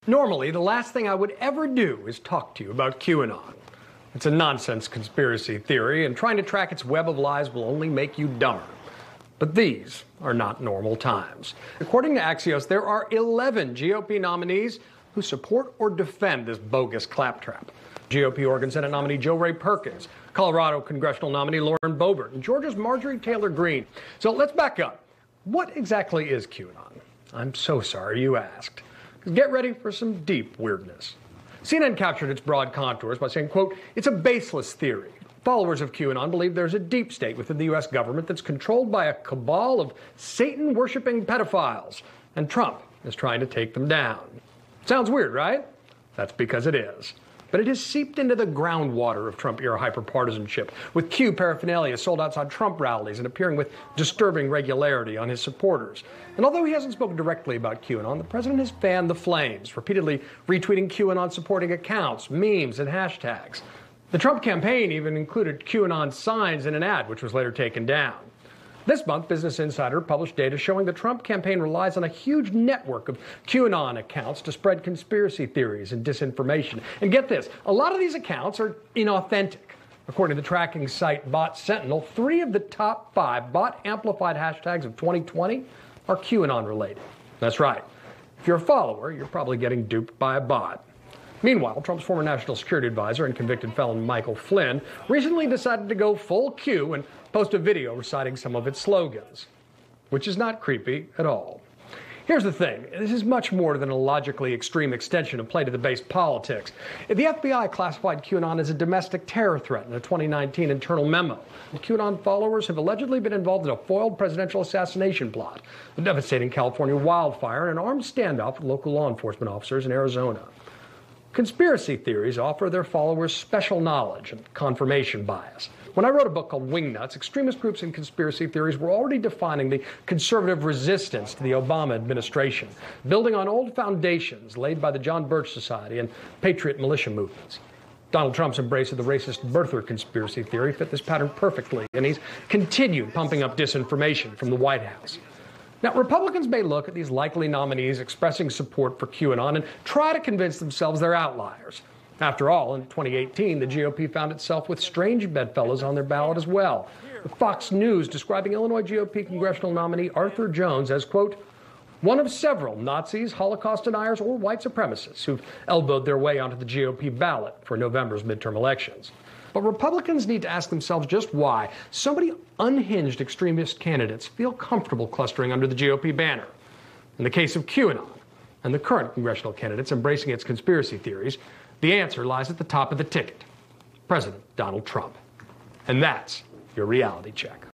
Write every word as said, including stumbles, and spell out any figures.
Normally, the last thing I would ever do is talk to you about QAnon. It's a nonsense conspiracy theory, and trying to track its web of lies will only make you dumber. But these are not normal times. According to Axios, there are eleven G O P nominees who support or defend this bogus claptrap. G O P Oregon Senate nominee Jo Ray Perkins, Colorado congressional nominee Lauren Boebert, and Georgia's Marjorie Taylor Greene. So let's back up. What exactly is QAnon? I'm so sorry you asked. Get ready for some deep weirdness. C N N captured its broad contours by saying, quote, it's a baseless theory. Followers of QAnon believe there's a deep state within the U S government that's controlled by a cabal of Satan-worshipping pedophiles, and Trump is trying to take them down. Sounds weird, right? That's because it is. But it has seeped into the groundwater of Trump-era hyperpartisanship, with Q paraphernalia sold outside Trump rallies and appearing with disturbing regularity on his supporters. And although he hasn't spoken directly about QAnon, the president has fanned the flames, repeatedly retweeting QAnon-supporting accounts, memes, and hashtags. The Trump campaign even included QAnon signs in an ad, which was later taken down. This month, Business Insider published data showing the Trump campaign relies on a huge network of QAnon accounts to spread conspiracy theories and disinformation. And get this, a lot of these accounts are inauthentic. According to the tracking site Bot Sentinel, three of the top five bot-amplified hashtags of twenty twenty are QAnon related. That's right. If you're a follower, you're probably getting duped by a bot. Meanwhile, Trump's former national security advisor and convicted felon Michael Flynn recently decided to go full Q and post a video reciting some of its slogans, which is not creepy at all. Here's the thing. This is much more than a logically extreme extension of play-to-the-base politics. The F B I classified QAnon as a domestic terror threat in a twenty nineteen internal memo. The QAnon followers have allegedly been involved in a foiled presidential assassination plot, a devastating California wildfire, and an armed standoff with local law enforcement officers in Arizona. Conspiracy theories offer their followers special knowledge and confirmation bias. When I wrote a book called Wingnuts, extremist groups and conspiracy theories were already defining the conservative resistance to the Obama administration, building on old foundations laid by the John Birch Society and patriot militia movements. Donald Trump's embrace of the racist birther conspiracy theory fit this pattern perfectly, and he's continued pumping up disinformation from the White House. Now, Republicans may look at these likely nominees expressing support for QAnon and try to convince themselves they're outliers. After all, in twenty eighteen, the G O P found itself with strange bedfellows on their ballot as well, with Fox News describing Illinois G O P congressional nominee Arthur Jones as, quote, one of several Nazis, Holocaust deniers, or white supremacists who've elbowed their way onto the G O P ballot for November's midterm elections. But Republicans need to ask themselves just why so many unhinged extremist candidates feel comfortable clustering under the G O P banner. In the case of QAnon and the current congressional candidates embracing its conspiracy theories, the answer lies at the top of the ticket: President Donald Trump. And that's your reality check.